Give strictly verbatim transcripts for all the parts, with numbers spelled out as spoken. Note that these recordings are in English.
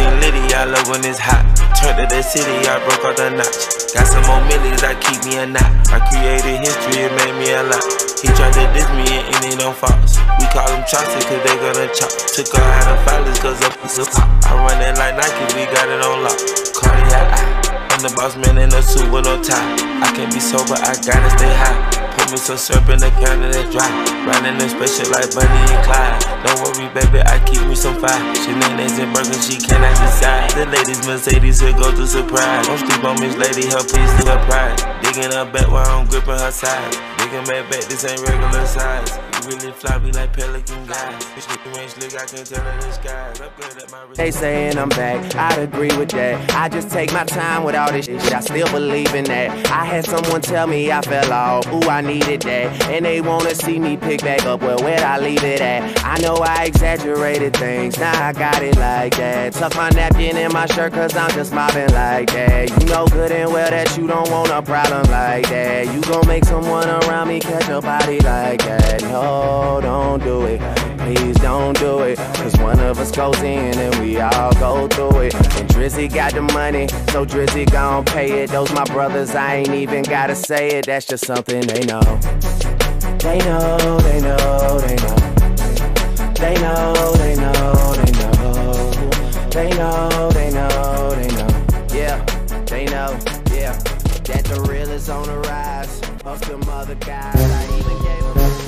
and litty, I love when it's hot. Turned to the city, I broke out the notch. Got some more millies, I keep me a knot. I created history, it made me a lot. He tried to diss me and it ain't no false. We call them chopsticks cause they gonna chop. Took her out of filers cause up is a pop. I run it like Nike, we got it on lock. Cardiac eye, I'm the boss man in a suit with no tie. I can't be sober, I gotta stay high. Put me some syrup in the counter that's dry. Riding in spaceship like Bunny and Clyde. Don't worry baby, I keep me some fire. Shenanigans and burgers, she cannot decide. The ladies Mercedes will go to surprise. Don't sleep on Miss Lady, her peace to her pride. Digging her back while I'm gripping her side. Digging back back, this ain't regular size. You really fly me like pelican guys. This nigga ain't slick, I can tell her the skies. Upgrade at my wrist. They saying I'm back, I'd agree with that. I just take my time with all this shit, I still believe in that. I had someone tell me I fell off, ooh I needed that. And they wanna see me pick back up, well where'd I leave it at? I know I exaggerated things, now I got it like that. Tuck my napkin in my shirt cause I'm just mobbing like that. You know good and well that you don't want a problem like that. You gon' make someone around me catch a body like that. No, don't do it, please don't do it. Cause one of us goes in and we all go through it. And Drizzy got the money, so Drizzy gon' pay it. Those my brothers, I ain't even gotta say it. That's just something they know. They know, they know, they know. They know, they know, they know. They know, they know, they know. Yeah, they know, yeah. That the real is on the rise. Fuck them other guys, I even gave them a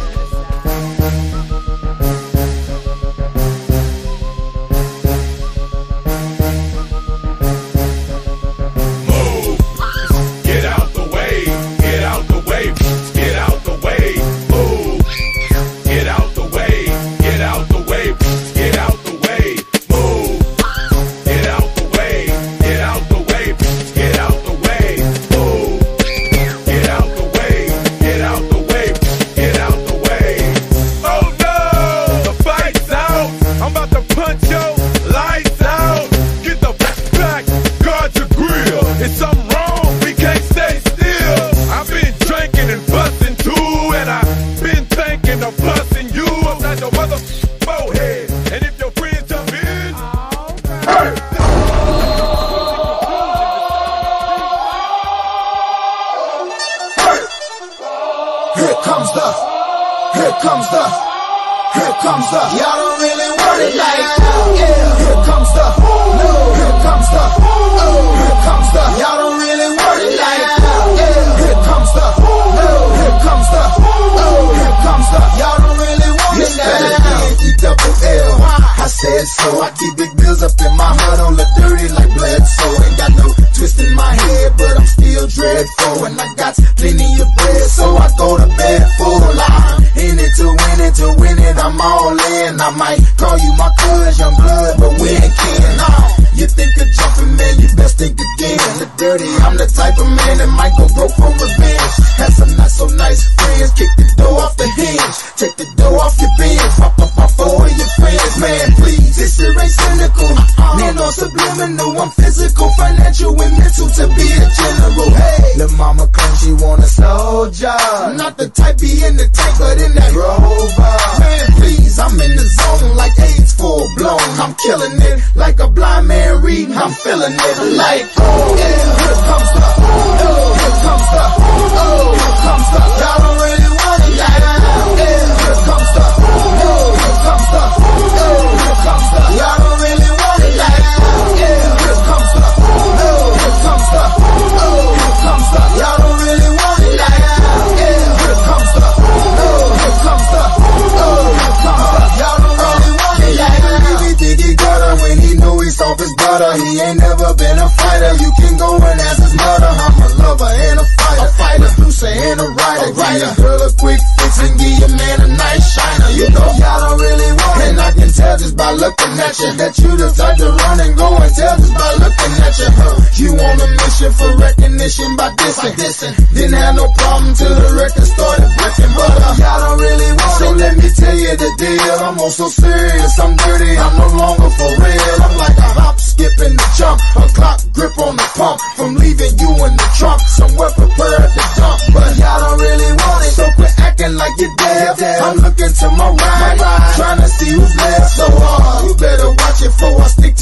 that you decide to run and go and tell just by looking at you. Huh? You on a mission for recognition by dissing. Didn't have no problem till the record started breaking, but uh, y'all don't really want so it. Let me tell you the deal. I'm on so serious, I'm dirty, I'm no longer for real. I'm like a hop, skip, and a jump, a clock grip on the pump. From leaving you in the trunk, somewhere prepared to dump, but y'all don't really want it. So quit acting like you're dead. I'm looking to my right, trying to see who's left. So uh, you better watch it before I stick to the plan.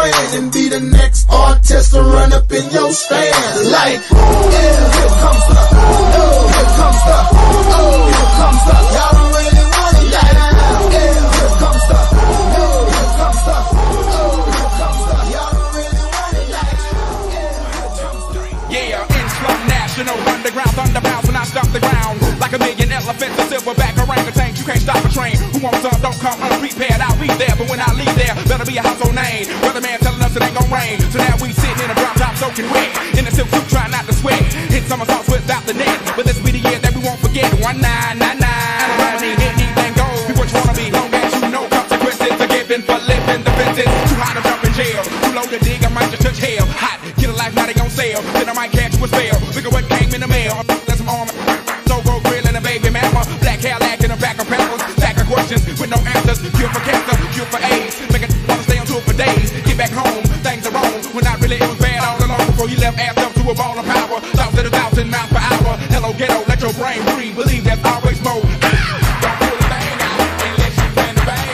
brand and be the next artist to run up in your stand. Like, yeah, here comes the, oh, here comes the, oh, here comes the, y'all don't really want it like, yeah, here comes the, oh, here comes the, oh, here comes the, y'all don't really want it like, yeah, here comes the. Yeah, in Slum National, underground thunder bounce when I stomp the ground. Like a million elephants, a silverback orangutan, you can't stop a train. Who wants some, don't come unprepared, I'll be there, but when I leave there, better be a household name. Weatherman telling us it ain't gon' rain, so now we sitting in a drop top soaking wet, in the silk suit trying not to sweat, hit somersaults without the net, but this be the year that we won't forget. One nine nine nine, and around me, anything goes, be what you wanna be, long as you know consequences are given for living the fences. Too hot to jump in jail, too low to dig, I might just touch hell. Hot, get a life, now they gon' sell, then I might catch you a spell. Look at what came in the mail, that's some armor, so-go grill and a baby mama, black hair lacking a back of peppers, stack of questions with no answers, cure for cancer, cure for AIDS, make it wanna stay on tour for days, get back home, things are wrong, when not really it was bad all along, before you left ass up to a ball of power, thoughts at a thousand miles per hour, hello ghetto, let your brain breathe, believe there's always more. Don't pull the thing out unless you plan to bang.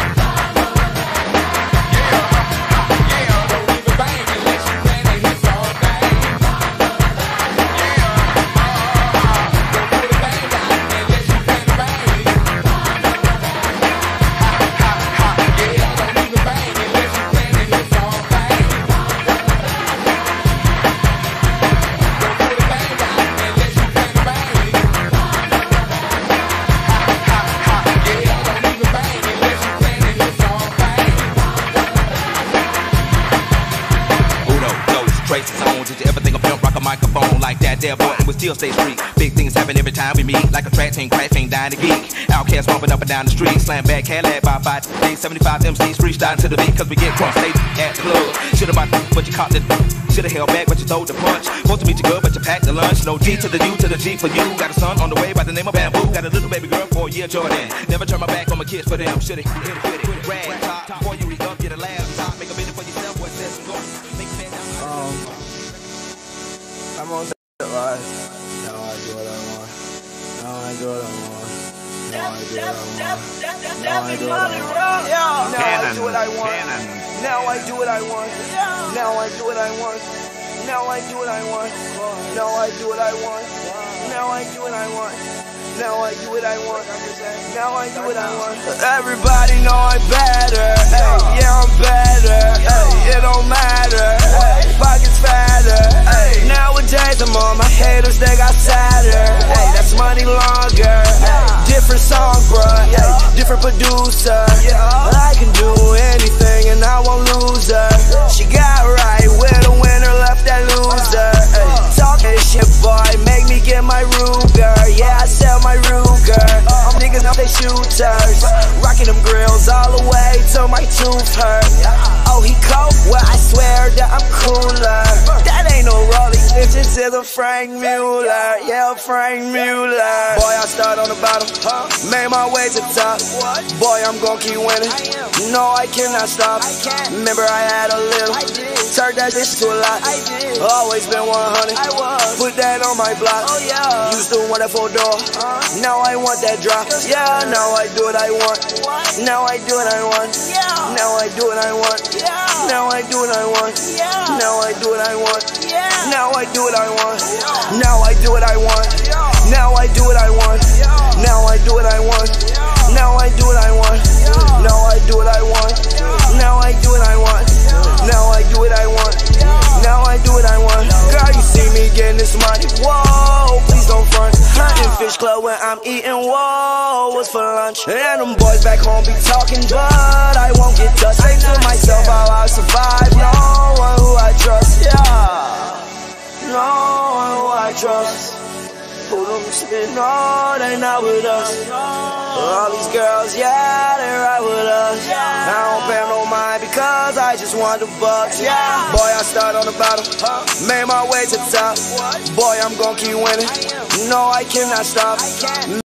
Yeah, yeah, don't leave a bang unless you plan to hit all day. Yeah, don't pull the thing out unless you plan to bang. Yeah, don't leave a bang unless you plan to hit all day. Don't pull the thing out unless you plan to bang. Traces on, did you ever think of pimp rock a microphone like that there boy and we still stay street? Big things happen every time we meet, like a track team crash ain't dying to geek. Outcast bumping up and down the street, slam back Cadillac by five seventy-five M Cs freestyling to the beat, cause we get crunk stage at the club. Should've bought but you caught the should've held back but you throw the punch. Supposed to meet you good but you packed the lunch. No G to the U to the G for you. Got a son on the way by the name of Bamboo. Got a little baby girl for a year Jordan. Never turn my back on my kids for them. Should've hit it with it, quit it, rag top. Before you re up, get a laptop, make a minute for yourself, what's this and go. Make a man down. Um, I'm on that live. Now I do what I want. Now I do what I want. Now I do what I want. Now I do what I want. Yeah. Now I do what I want. Now I do what I want. Now I do what I want. Now I do what I want. Now I do what I want. Now I do what I want. Now I do what I want. Now I do what I want. Everybody know I'm better. Ay, yeah, I'm better. Ay, it don't matter. Ay, pockets fatter. Ay, nowadays I'm on my haters, they got sadder. Ay, that's money longer. Ay, different song, bruh. Ay, different producer. I can do anything and I won't lose her. She got right with a winner, left that loser. Ay, talk that shit, boy, make me get my Ruger. Yeah, I sell my Ruger. I'm niggas know they shooters. Rocking them grills all the way till my tooth hurt. Oh, he cold? Well, I swear that I'm cooler. That ain't no Rollie, this is a Frank Mueller. Yeah, Frank Mueller. Boy, I start on the bottom, made my way to the top. Boy, I'm gon' keep winning. No, I cannot stop. Remember I had a little, turned that bitch to a lot. Always been one hundred, put that on my block. Used to want that four door, now I want that drop. Yeah, now I do what I want. Now I do what I want. Now I do what I want. Now I do what I want. Now I do what I want. Now I do what I want. Now I do what I want. Now I do what I want. Now I do what I want. Now I do what I want. Now I do what I want. Now I do what I want. Now I do what I want. Now I do what I want. Girl, you see me getting this money. Whoa, please don't front. Hunting Fish Club when I'm eating. Whoa, what's for lunch? And them boys back home be talking, but I won't get touched. Say to myself how I survive. No one who I trust. Yeah, no one who I trust. Who them spin? No, they not with us. All these girls, yeah, they right with us. I don't pay no mind because I just want the bucks. Yeah, boy, I start on the bottom, made my way to the top. Boy, I'm gon' keep winning. No, I cannot stop.